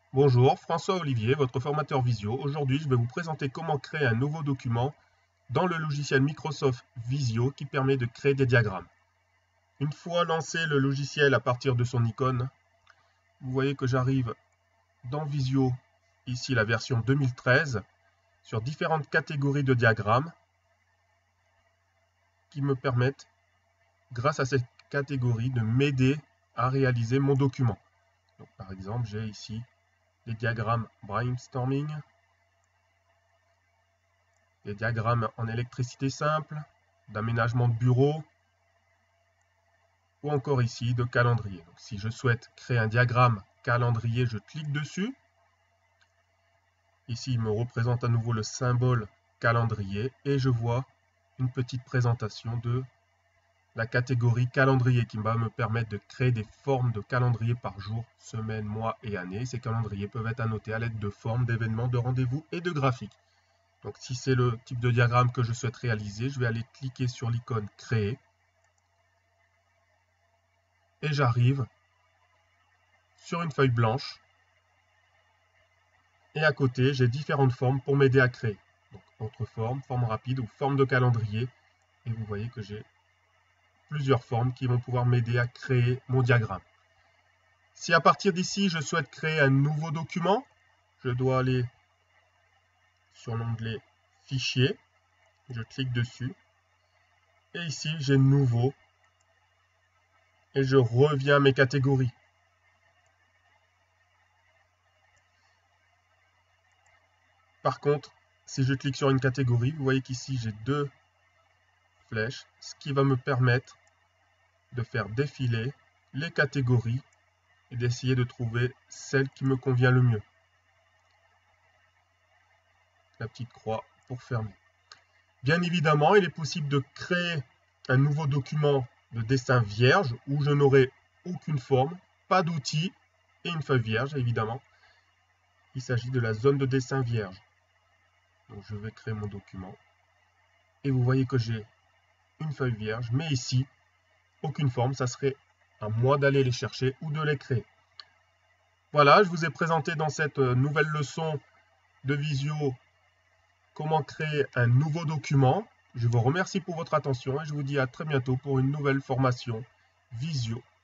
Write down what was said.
Bonjour, François Olivier, votre formateur Visio. Aujourd'hui, je vais vous présenter comment créer un nouveau document dans le logiciel Microsoft Visio qui permet de créer des diagrammes. Une fois lancé le logiciel à partir de son icône, vous voyez que j'arrive dans Visio, ici la version 2013, sur différentes catégories de diagrammes qui me permettent, grâce à cette catégorie, de m'aider à réaliser mon document. Donc, par exemple, j'ai ici les diagrammes brainstorming, des diagrammes en électricité simple, d'aménagement de bureau, ou encore ici de calendrier. Donc, si je souhaite créer un diagramme calendrier, je clique dessus. Ici, il me représente à nouveau le symbole calendrier et je vois une petite présentation de la catégorie calendrier qui va me permettre de créer des formes de calendrier par jour, semaine, mois et année. Ces calendriers peuvent être annotés à l'aide de formes, d'événements, de rendez-vous et de graphiques. Donc si c'est le type de diagramme que je souhaite réaliser, je vais aller cliquer sur l'icône créer et j'arrive sur une feuille blanche et à côté j'ai différentes formes pour m'aider à créer. Donc autre forme, forme rapide ou forme de calendrier et vous voyez que j'ai plusieurs formes qui vont pouvoir m'aider à créer mon diagramme. Si à partir d'ici je souhaite créer un nouveau document, je dois aller sur l'onglet Fichier, je clique dessus et ici j'ai Nouveau et je reviens à mes catégories. Par contre, si je clique sur une catégorie, vous voyez qu'ici j'ai deux flèches, ce qui va me permettre de faire défiler les catégories et d'essayer de trouver celle qui me convient le mieux. La petite croix pour fermer. Bien évidemment, il est possible de créer un nouveau document de dessin vierge où je n'aurai aucune forme, pas d'outil et une feuille vierge évidemment. Il s'agit de la zone de dessin vierge. Donc je vais créer mon document et vous voyez que j'ai une feuille vierge, mais ici, aucune forme, ça serait à moi d'aller les chercher ou de les créer. Voilà, je vous ai présenté dans cette nouvelle leçon de Visio comment créer un nouveau document. Je vous remercie pour votre attention et je vous dis à très bientôt pour une nouvelle formation Visio.